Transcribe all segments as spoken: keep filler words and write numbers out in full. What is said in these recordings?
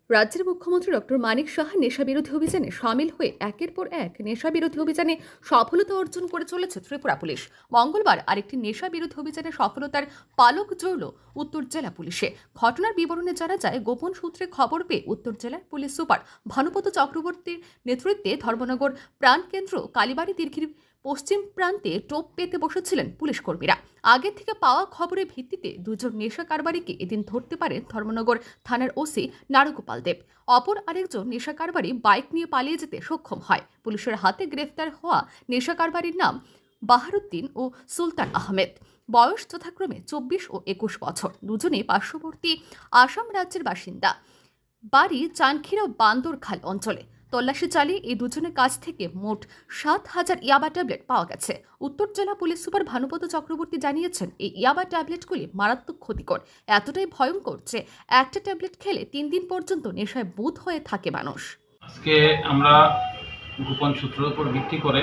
রাজ্যের মুখ্যমন্ত্রী ডক্টর মানিক সাহা নেশা বিরোধী অভিযানে সামিল হয়ে একের পর এক নেশা বিরোধী অভিযানে সফলতা অর্জন করে চলেছে ত্রিপুরা পুলিশ। মঙ্গলবার আরেকটি নেশা বিরোধী অভিযানে সফলতার পালক জড়ল উত্তর জেলা পুলিশে। ঘটনার বিবরণে জানা যায়, গোপন সূত্রে খবর পেয়ে উত্তর জেলার পুলিশ সুপার ভানুপত চক্রবর্তীর নেতৃত্বে ধর্মনগর প্রাণকেন্দ্র কালীবাড়ি দীর্ঘির পশ্চিম প্রান্তে টোপ পেতে বসেছিলেন পুলিশ কর্মীরা। আগে থেকে পাওয়া খবরের ভিত্তিতে দুজন নেশা কারবারিকে এদিন ধরতে পারেন ধর্মনগর থানার ওসি নারগোপাল দেব। অপর আরেকজন নেশা কারবারি বাইক নিয়ে পালিয়ে যেতে সক্ষম হয়। পুলিশের হাতে গ্রেফতার হওয়া নেশা কারবারির নাম বাহারুদ্দিন ও সুলতান আহমেদ। বয়স যথাক্রমে চব্বিশ ও একুশ বছর। দুজনে পার্শ্ববর্তী আসাম রাজ্যের বাসিন্দা। বাড়ি চানখিরা বান্দরখাল অঞ্চলে। তল্লাশি চালিয়ে এই দুজনের কাছ থেকে মোট সাত হাজার ইয়াবা ট্যাবলেট পাওয়া গেছে। উত্তর জেলা পুলিশ সুপার ভানুপত চক্রবর্তী জানিয়েছেন, এই ইয়াবা ট্যাবলেটগুলি মারাত্মক ক্ষতিকর, এতটাই ভয়ঙ্কর যে একটা ট্যাবলেট খেলে তিন দিন পর্যন্ত নেশায় বুঁদ হয়ে থাকে মানুষ। আজকে আমরা গোপন সূত্রের উপর ভিত্তি করে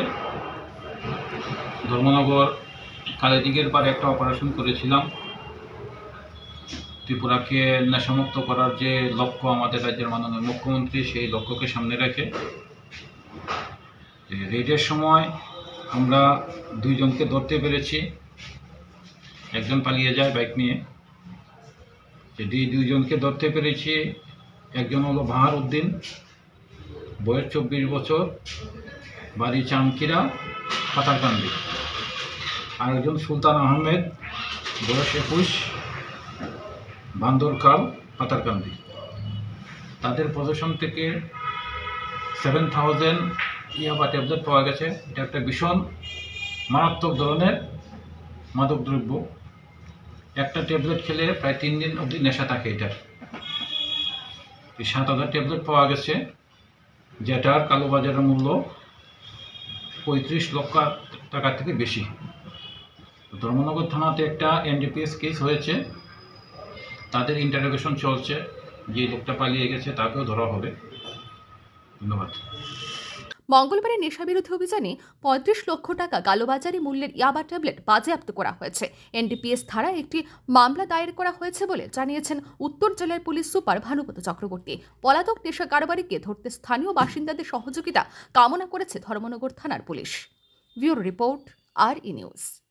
ধর্মনগর কালীদিঘির পারে একটা অপারেশন করেছিলাম। ত্রিপুরাকে নেশামুক্ত করার যে লক্ষ্য আমাদের রাজ্যের মাননীয় মুখ্যমন্ত্রী, সেই লক্ষ্যকে সামনে রেখে রেডের সময় আমরা দুইজনকে ধরতে পেরেছি। একজন পালিয়ে যায় বাইক নিয়ে। যদি দুইজনকে ধরতে পেরেছি, একজন হলো বাহারুদ্দিন, বয়স চব্বিশ বছর, বাড়ি চানকিরা পাতারকান্দি। আর একজন সুলতান আহমেদ, বয়স একুশ, বান্দরখাল পাতারকান্দি। তাদের পজিশন থেকে সেভেন থাউজেন্ড ইয়াবা ট্যাবলেট পাওয়া গেছে। এটা একটা ভীষণ মারাত্মক ধরনের মাদকদ্রব্য। একটা ট্যাবলেট খেলে প্রায় তিন দিন অবধি নেশা থাকে এটার। এই সাত হাজার ট্যাবলেট পাওয়া গেছে, যেটার কালোবাজারের মূল্য পঁয়ত্রিশ লক্ষ টাকা থেকে বেশি। ধর্মনগর থানাতে একটা এনডিপিএস কেস হয়েছে, তাদের ইন্টারোগেশন চলছে। যে লোকটা পালিয়ে গেছে তাকেও ধরা হবে। ধন্যবাদ। মঙ্গলবারের নেশাবিরোধী অভিযানে পঁয়ত্রিশ লক্ষ টাকা কালোবাজারি মূল্যের ইয়াবা ট্যাবলেট বাজেয়াপ্ত করা হয়েছে। এনডিপিএস ধারায় একটি মামলা দায়ের করা হয়েছে বলে জানিয়েছেন উত্তর জেলার পুলিশ সুপার ভানুপত চক্রবর্তী। পলাতক নেশা কারবারিকে ধরতে স্থানীয় বাসিন্দাদের সহযোগিতা কামনা করেছে ধর্মনগর থানার পুলিশ। ব্যুরো রিপোর্ট, আর ই নিউজ।